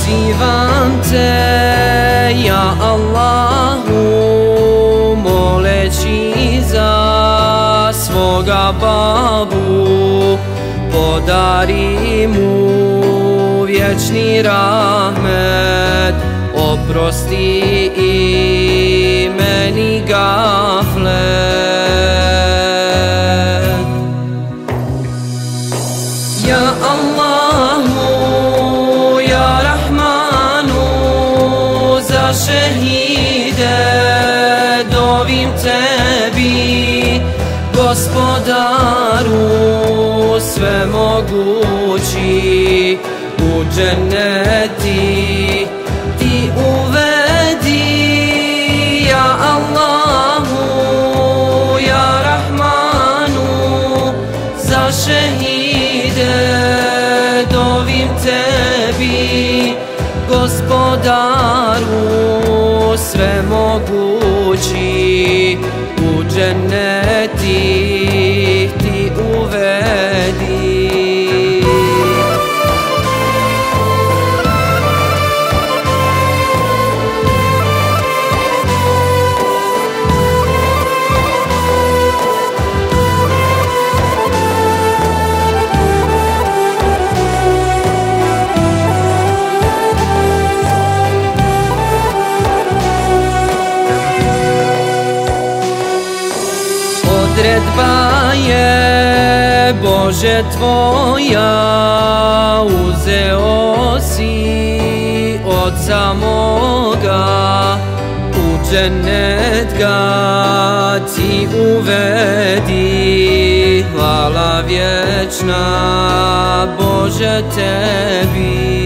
Pozivam te, ja Allahu, moleći za svoga babu, podari mu vječni rahmet, oprosti i meni gaflet. Ja Allahu, ja Rahmanu, za šehide dovim tebi, gospodaru svemogući, u dženeti ti uvedi. Ja Allahu, ja Rahmanu, za šehide dovim tebi, gospodaru svemogući, u dženeti ti uvedi. Odredba je, Bože, tvoja, uzeo si od samoga, u dženet ga ti uvedi. Hvala vječna, Bože, tebi.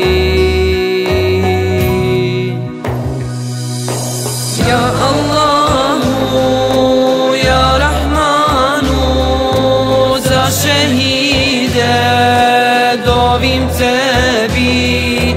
Ja Allahu, ja Rahmanu, za šehide dovim tebi,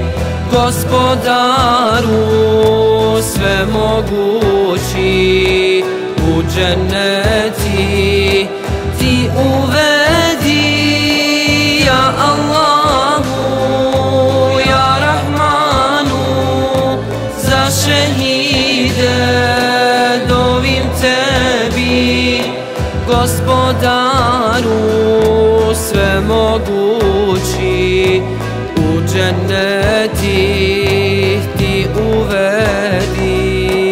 gospodaru svemogući, u dženeti ti uvedi. Ja Allahu, ja Rahmanu, za šehide dovim tebi, gospodaru svemogući, u dženeti ti uvedi.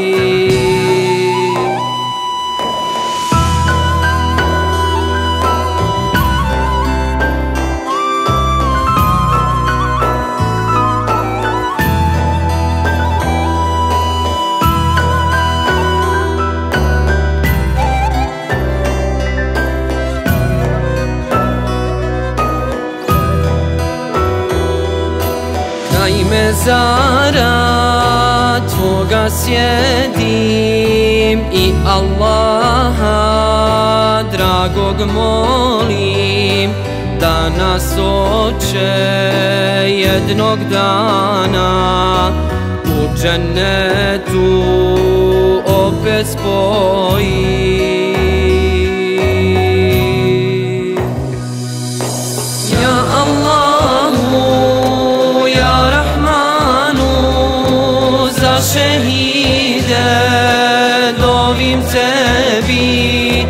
Daj mezara tvoga sjedim i Allaha dragog molim, da nas Oče jednog dana u dženetu opet spoji. Ja Allahu, ja Rahmanu, za šehide dovim tebi,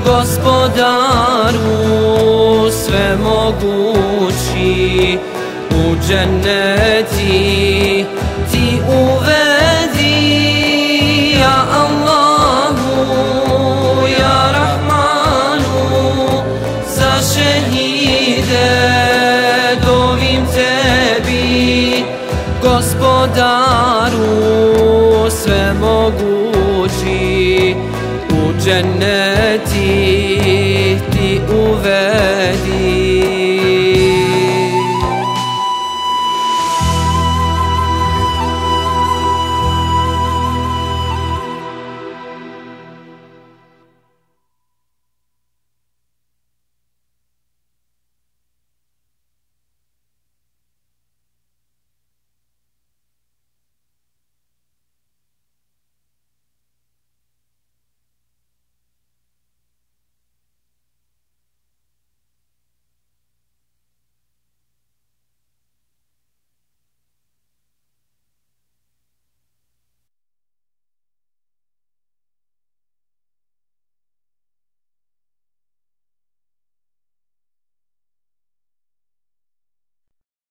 gospodaru svemogući, u dženeti ti uvedi. Ja Allahu, ja Rahmanu, za šehide dovim tebi, gospodaru svemogući, u dženeti ti uvedi.